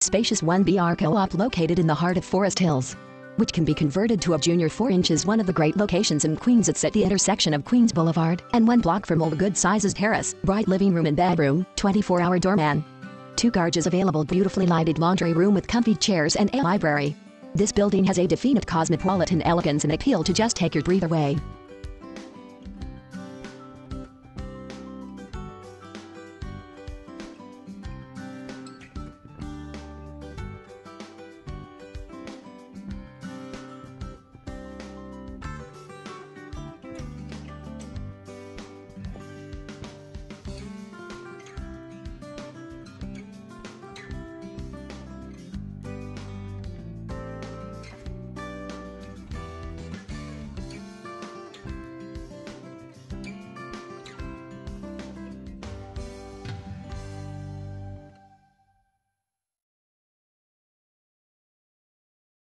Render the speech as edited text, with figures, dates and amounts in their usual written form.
spacious 1BR co-op located in the heart of Forest Hills, which can be converted to a junior 4 inches. One of the great locations in Queens. It's at the intersection of Queens Boulevard and 1 block from Old Good Sizes Terrace. Bright living room and bedroom, 24-hour doorman. 2 garages available, beautifully lighted laundry room with comfy chairs and a library. This building has a definite cosmopolitan elegance and appeal to just take your breath away.